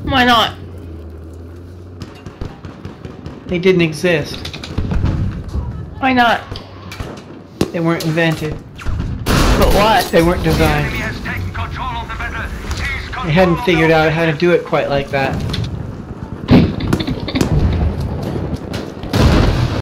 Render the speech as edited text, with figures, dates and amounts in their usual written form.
Why not? They didn't exist. Why not? They weren't invented. But what? They weren't designed. They hadn't figured out how to do it quite like that.